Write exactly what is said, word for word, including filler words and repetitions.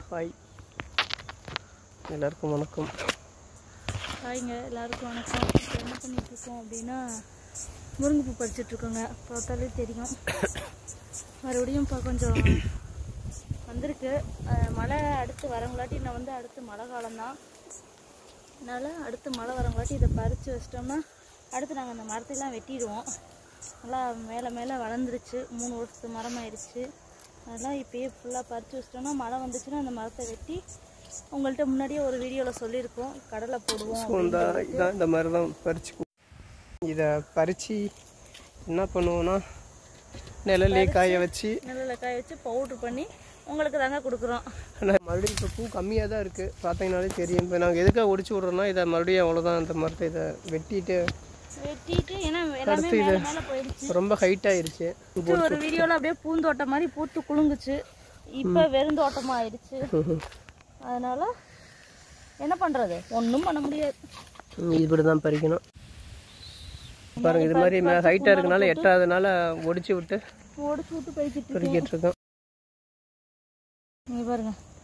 Hi எல்லாருக்கும் வணக்கம். ஹாய்ங்க எல்லாருக்கும் வணக்கம். இப்போ என்ன பண்ணிகிட்ருக்கோம் அப்படின்னா முருங்கைப்பூ பறிச்சிட்ருக்கோங்க. பார்த்தாலே தெரியும். மறுபடியும் இப்போ கொஞ்சம் வந்திருக்கு மழை. அடுத்து வரவங்களாட்டி நான் வந்து அடுத்து மழை காலம்தான். அதனால் அடுத்து மழை வரவங்களாட்டி இதை பறித்து வச்சிட்டோம்னா அடுத்து நாங்கள் அந்த மரத்தையெல்லாம் வெட்டிடுவோம். நல்லா மேலே மேலே வளர்ந்துருச்சு. மூணு வருஷத்து மரமாயிடுச்சு. அதெல்லாம் இப்போயே ஃபுல்லாக பறித்து வச்சிட்டோம்னா மழை வந்துச்சுன்னா அந்த மரத்தை வெட்டி உங்கள்கிட்ட முன்னாடியே ஒரு வீடியோவில் சொல்லியிருக்கோம் கடலை போடுவோம். இந்த இதான் இந்த மாதிரி தான் பறிச்சு இதை பறித்து என்ன பண்ணுவோன்னா நிழலே காய வச்சு நிழலில் காய வச்சு பவுட்ரு பண்ணி உங்களுக்கு தாங்க கொடுக்குறோம். ஆனால் மறுபடியும் இப்போ பூ கம்மியாக தான் இருக்குது. பார்த்தீங்கனாலே தெரியும். இப்போ நாங்கள் எதுக்காக ஒடிச்சு விட்றோன்னா இதை மறுபடியும் அவ்வளோதான் அந்த மரத்தை இதை வெட்டிட்டு வெட்டிட்டு ஏன்னா எல்லாமே மேலே மேலே போயிடுச்சு. ரொம்ப ஹைட் ஆயிடுச்சு. ஒரு வீடியோவில் அப்படியே பூந்தோட்டம் மாதிரி பூத்து குலுங்குச்சு. இப்போ வெறுந்தோட்டமாக ஆயிடுச்சு. அதனால என்ன பண்ணுறது, ஒன்றும் பண்ண முடியாது. இப்படி தான் பறிக்கணும். பாருங்க, இது மாதிரி ஹைட்டாக இருக்கனால எட்டாவதுனால ஒடிச்சு விட்டு ஒடிச்சு விட்டு பறிக்கிட்டு பறிக்கிட்டு இருக்கோம். நீ பாருங்க.